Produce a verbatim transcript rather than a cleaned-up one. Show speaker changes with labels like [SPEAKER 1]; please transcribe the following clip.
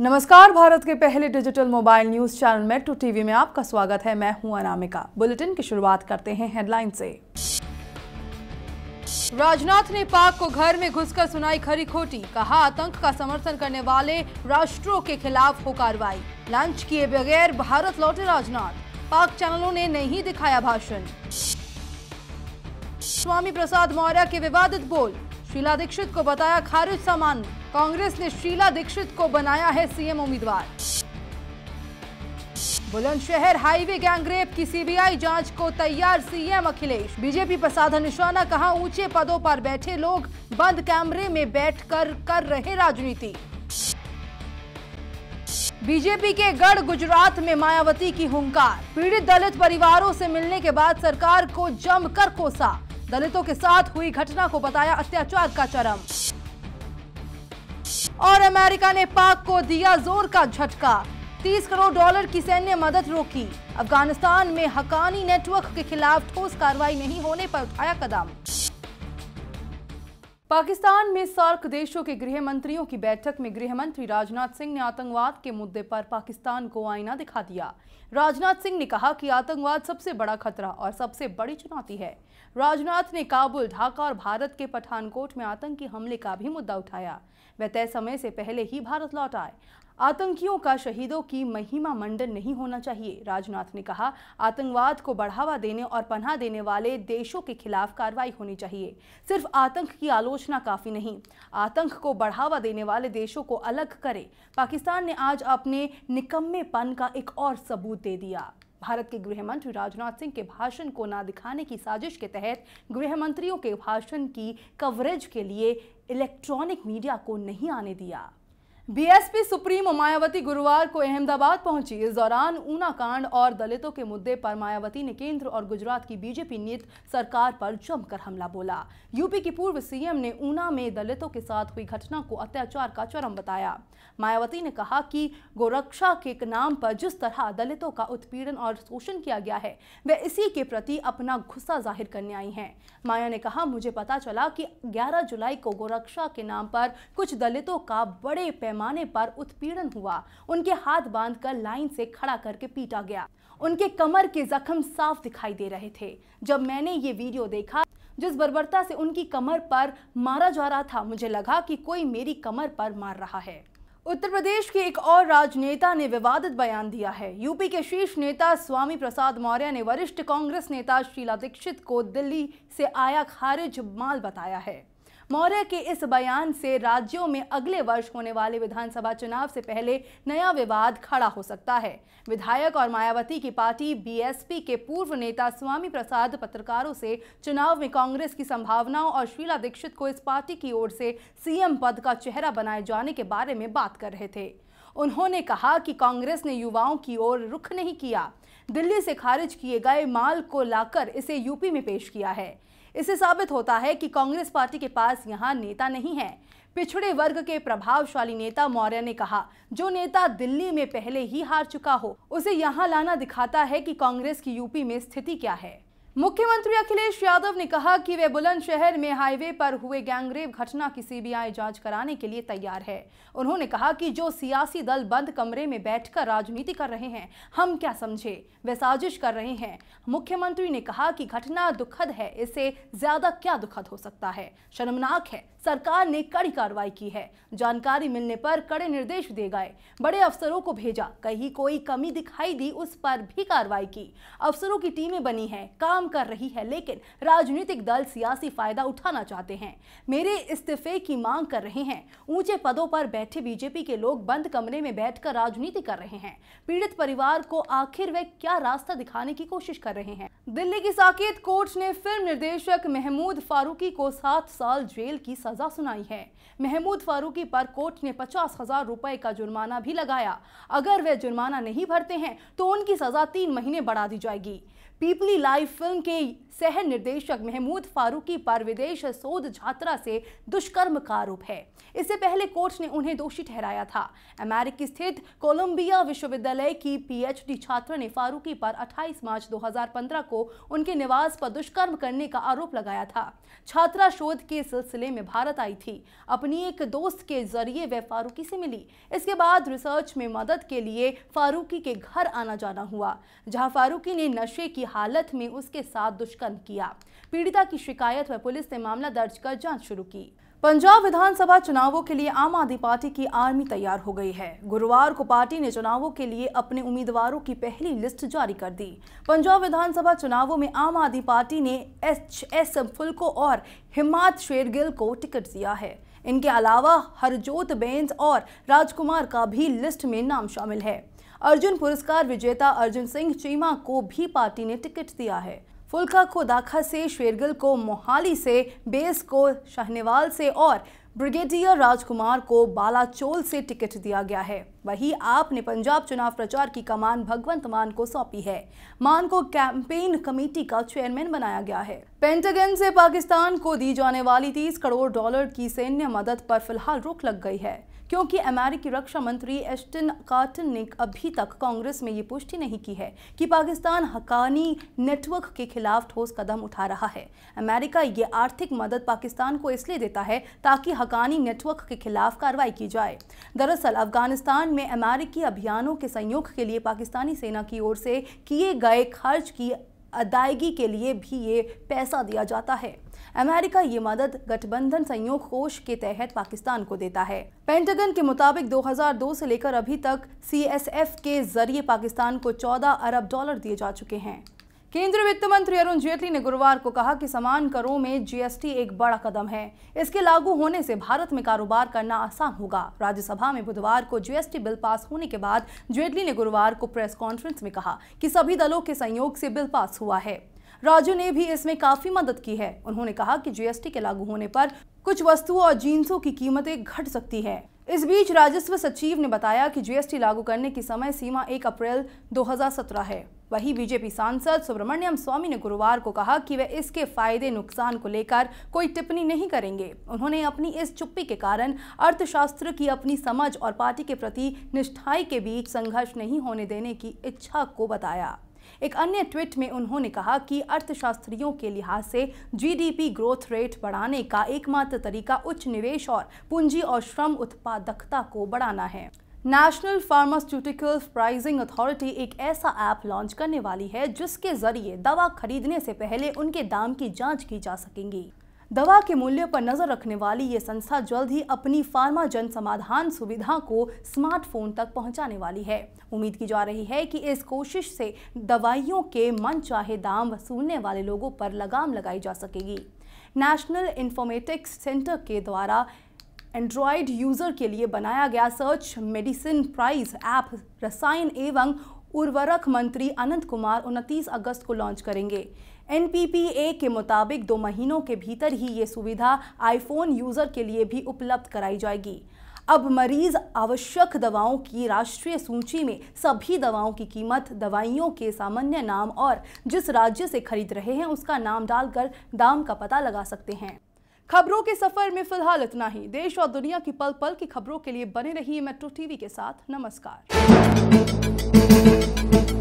[SPEAKER 1] नमस्कार, भारत के पहले digital mobile news channel metro TV में आपका स्वागत है। मैं हूं अनामिका। बुलेटिन की शुरुआत करते हैं हेडलाइन से। राजनाथ ने पाक को घर में घुसकर सुनाई खरी खोटी, कहा आतंक का समर्थन करने वाले राष्ट्रों के खिलाफ हो कार्रवाई। लंच किए बगैर भारत लौटे राजनाथ, पाक चैनलों ने नहीं दिखाया भाषण। स्वामी प्रसाद मौर्य के विवादित बोल, शीला दीक्षित को बताया खारिज सामान्य। कांग्रेस ने शीला दीक्षित को बनाया है सीएम उम्मीदवार। बुलंदशहर हाईवे गैंगरेप की सीबीआई जांच को तैयार सीएम अखिलेश। बीजेपी पर साधा निशाना, कहा ऊंचे पदों पर बैठे लोग बंद कैमरे में बैठकर कर रहे राजनीति। बीजेपी के गढ़ गुजरात में मायावती की हुंकार, पीड़ित दलित परिवारों से मिलने के बाद सरकार को जमकर कोसा। दलितों के साथ हुई घटना को बताया अत्याचार का चरम। और अमेरिका ने पाक को दिया जोर का झटका, तीस करोड़ डॉलर की सैन्य मदद रोकी। अफगानिस्तान में हक्कानी नेटवर्क के खिलाफ ठोस कार्रवाई नहीं होने पर उठाया कदम। पाकिस्तान में सार्क देशों के गृह मंत्रियों की बैठक में गृह मंत्री राजनाथ सिंह ने आतंकवाद के मुद्दे पर पाकिस्तान को आईना दिखा दिया। राजनाथ सिंह ने कहा कि आतंकवाद सबसे बड़ा खतरा और सबसे बड़ी चुनौती है। राजनाथ ने काबुल, ढाका और भारत के पठानकोट में आतंकी हमले का भी मुद्दा उठाया। वह तय समय से पहले ही भारत लौट आए। आतंकियों का शहीदों की महिमा मंडन नहीं होना चाहिए। राजनाथ ने कहा, आतंकवाद को बढ़ावा देने और पनाह देने वाले देशों के खिलाफ कार्रवाई होनी चाहिए। सिर्फ आतंक की आलोचना काफी नहीं, आतंक को बढ़ावा देने वाले देशों को अलग करे। पाकिस्तान ने आज अपने निकम्मेपन का एक और सबूत दे दिया। भारत के गृह मंत्री राजनाथ सिंह के भाषण को ना दिखाने की साजिश के तहत गृह मंत्रियों के भाषण की कवरेज के लिए इलेक्ट्रॉनिक मीडिया को नहीं आने दिया। बीएसपी सुप्रीमो मायावती गुरुवार को अहमदाबाद पहुंची। इस दौरान ऊना कांड और दलितों के मुद्दे पर मायावती ने केंद्र और गुजरात की बीजेपी नीत सरकार पर जमकर हमला बोला। यूपी की पूर्व सीएम ने ऊना में दलितों के साथ हुई घटना को अत्याचार का चरम बताया। मायावती ने कहा कि गोरक्षा के नाम पर जिस तरह दलितों का उत्पीड़न और शोषण किया गया है, वे इसी के प्रति अपना गुस्सा जाहिर करने आई हैं। माया ने कहा, मुझे पता चला कि ग्यारह जुलाई को गोरक्षा के नाम पर कुछ दलितों का बड़े पैमाने पर उत्पीड़न हुआ। उनके हाथ बांधकर लाइन से खड़ा करके पीटा गया। उनके कमर के जख्म साफ दिखाई दे रहे थे। जब मैंने ये वीडियो देखा जिस बर्बरता से उनकी कमर पर मारा जा रहा था, मुझे लगा कि कोई मेरी कमर पर मार रहा है। उत्तर प्रदेश के एक और राजनेता ने विवादित बयान दिया है। यूपी के शीर्ष नेता स्वामी प्रसाद मौर्य ने वरिष्ठ कांग्रेस नेता शीला दीक्षित को दिल्ली से आया खारिज माल बताया है। मौर्य के इस बयान से राज्यों में अगले वर्ष होने वाले विधानसभा चुनाव से पहले नया विवाद खड़ा हो सकता है। विधायक और मायावती की पार्टी बीएसपी के पूर्व नेता स्वामी प्रसाद पत्रकारों से चुनाव में कांग्रेस की संभावनाओं और शीला दीक्षित को इस पार्टी की ओर से सीएम पद का चेहरा बनाए जाने के बारे में बात कर रहे थे। उन्होंने कहा कि कांग्रेस ने युवाओं की ओर रुख नहीं किया, दिल्ली से खारिज किए गए माल को लाकर इसे यूपी में पेश किया है। इससे साबित होता है कि कांग्रेस पार्टी के पास यहां नेता नहीं है। पिछड़े वर्ग के प्रभावशाली नेता मौर्य ने कहा, जो नेता दिल्ली में पहले ही हार चुका हो, उसे यहां लाना दिखाता है कि कांग्रेस की यूपी में स्थिति क्या है। मुख्यमंत्री अखिलेश यादव ने कहा कि वे बुलंदशहर में हाईवे पर हुए गैंगरेप घटना की सीबीआई जांच कराने के लिए तैयार है। उन्होंने कहा कि जो सियासी दल बंद कमरे में बैठकर राजनीति कर रहे हैं, हम क्या समझे, वे साजिश कर रहे हैं। मुख्यमंत्री ने कहा कि घटना दुखद है, इससे ज्यादा क्या दुखद हो सकता है, शर्मनाक है। सरकार ने कड़ी कार्रवाई की है, जानकारी मिलने पर कड़े निर्देश दिए गए, बड़े अफसरों को भेजा, कहीं कोई कमी दिखाई दी उस पर भी कार्रवाई की। अफसरों की टीमें बनी हैं, काम कर रही है, लेकिन राजनीतिक दल सियासी फायदा उठाना चाहते हैं, मेरे इस्तीफे की मांग कर रहे हैं। ऊंचे पदों पर बैठे बीजेपी के लोग बंद कमरे में बैठकर राजनीति कर रहे हैं। पीड़ित परिवार को आखिर वे क्या रास्ता दिखाने की कोशिश कर रहे हैं। दिल्ली की साकेत कोर्ट ने फिल्म निर्देशक महमूद फारूकी को सात साल जेल की सजा सुनाई है। महमूद फारूकी पर कोर्ट ने पचास हजार रुपए का जुर्माना भी लगाया। अगर वे जुर्माना नहीं भरते हैं तो उनकी सजा तीन महीने बढ़ा दी जाएगी। पीपली लाइव फिल्म के सह निर्देशक महमूद फारूकी पर विदेश शोध छात्रा से दुष्कर्म का आरोप है। इससे पहले कोर्ट ने उन्हें दोषी ठहराया था। अमेरिकी स्थित कोलंबिया विश्वविद्यालय की पीएचडी छात्रा ने फारूकी पर अट्ठाईस मार्च दो हज़ार पंद्रह को उनके निवास पर दुष्कर्म करने का आरोप लगाया था। छात्रा शोध के सिलसिले में भारत आई थी। अपनी एक दोस्त के जरिए वह फारूकी से मिली। इसके बाद रिसर्च में मदद के लिए फारूकी के घर आना जाना हुआ, जहां फारूकी ने नशे की हालत में उसके साथ दुष्कर्म किया। पीड़िता की शिकायत पर पुलिस ने मामला दर्ज कर जांच शुरू की। पंजाब विधानसभा चुनावों के लिए आम आदमी पार्टी की आर्मी तैयार हो गई है। गुरुवार को पार्टी ने चुनावों के लिए अपने उम्मीदवारों की पहली लिस्ट जारी कर दी। पंजाब विधानसभा चुनावों में आम आदमी पार्टी ने एच एस फुल्को और हिम्मत शेरगिल को टिकट दिया है। इनके अलावा हरजोत बेंस और राजकुमार का भी लिस्ट में नाम शामिल है। अर्जुन पुरस्कार विजेता अर्जुन सिंह चीमा को भी पार्टी ने टिकट दिया है। फुल्का को दाखा से, शेरगिल को मोहाली से, बेस को शाहनेवाल से और ब्रिगेडियर राजकुमार को बालाचोल से टिकट दिया गया है। वहीं आप ने पंजाब चुनाव प्रचार की कमान भगवंत मान को सौंपी है। मान को कैंपेन कमेटी का चेयरमैन बनाया गया है। पेंटागन से पाकिस्तान को दी जाने वाली तीस करोड़ डॉलर की सैन्य मदद पर फिलहाल रोक लग गई है, क्योंकि अमेरिकी रक्षा मंत्री एस्टन कार्टर ने अभी तक कांग्रेस में ये पुष्टि नहीं की है कि पाकिस्तान हकानी नेटवर्क के खिलाफ ठोस कदम उठा रहा है। अमेरिका ये आर्थिक मदद पाकिस्तान को इसलिए देता है ताकि हकानी नेटवर्क के खिलाफ कार्रवाई की जाए। दरअसल अफगानिस्तान में अमेरिकी अभियानों के सहयोग के लिए पाकिस्तानी सेना की ओर से किए गए खर्च की अदायगी के लिए भी ये पैसा दिया जाता है। अमेरिका ये मदद गठबंधन संयोग कोष के तहत पाकिस्तान को देता है। पेंटागन के मुताबिक दो हज़ार दो से लेकर अभी तक सी एस एफ के जरिए पाकिस्तान को चौदह अरब डॉलर दिए जा चुके हैं। केंद्रीय वित्त मंत्री अरुण जेटली ने गुरुवार को कहा कि समान करों में जी एस टी एक बड़ा कदम है। इसके लागू होने से भारत में कारोबार करना आसान होगा। राज्यसभा में बुधवार को G S T bill pass होने के बाद जेटली ने गुरुवार को प्रेस कॉन्फ्रेंस में कहा कि सभी दलों के सहयोग से बिल पास हुआ है। राज्यों ने भी इसमें काफी मदद की है। उन्होंने कहा कि जी एस टी के लागू होने पर कुछ वस्तुओं और जिन्सों की कीमतें घट सकती है। इस बीच राजस्व सचिव ने बताया कि जी एस टी लागू करने की समय सीमा एक अप्रैल दो हज़ार सत्रह है। वहीं बीजेपी सांसद सुब्रमण्यम स्वामी ने गुरुवार को कहा कि वे इसके फायदे नुकसान को लेकर कोई टिप्पणी नहीं करेंगे। उन्होंने अपनी इस चुप्पी के कारण अर्थशास्त्र की अपनी समझ और पार्टी के प्रति निष्ठाई के बीच संघर्ष नहीं होने देने की इच्छा को बताया। एक अन्य ट्वीट में उन्होंने कहा कि अर्थशास्त्रियों के लिहाज से G D P growth rate बढ़ाने का एकमात्र तरीका उच्च निवेश और पूंजी और श्रम उत्पादकता को बढ़ाना है। नेशनल फार्मास्यूटिकल प्राइसिंग अथॉरिटी एक ऐसा ऐप लॉन्च करने वाली है जिसके जरिए दवा खरीदने से पहले उनके दाम की जांच की जा सकेंगी। दवा के मूल्य पर नजर रखने वाली ये संस्था जल्द ही अपनी फार्मा जन समाधान सुविधा को स्मार्टफोन तक पहुंचाने वाली है। उम्मीद की जा रही है कि इस कोशिश से दवाइयों के मनचाहे दाम वसूलने वाले लोगों पर लगाम लगाई जा सकेगी। नेशनल इन्फॉर्मेटिक्स सेंटर के द्वारा एंड्रॉयड यूजर के लिए बनाया गया सर्च मेडिसिन प्राइस ऐप रसायन एवं उर्वरक मंत्री अनंत कुमार उनतीस अगस्त को लॉन्च करेंगे। एन पी पी ए के मुताबिक दो महीनों के भीतर ही ये सुविधा आईफोन यूजर के लिए भी उपलब्ध कराई जाएगी। अब मरीज आवश्यक दवाओं की राष्ट्रीय सूची में सभी दवाओं की कीमत, दवाइयों के सामान्य नाम और जिस राज्य से खरीद रहे हैं उसका नाम डालकर दाम का पता लगा सकते हैं। खबरों के सफर में फिलहाल इतना ही। देश और दुनिया की पल पल की खबरों के लिए बने रहिए मेट्रो टीवी के साथ। नमस्कार।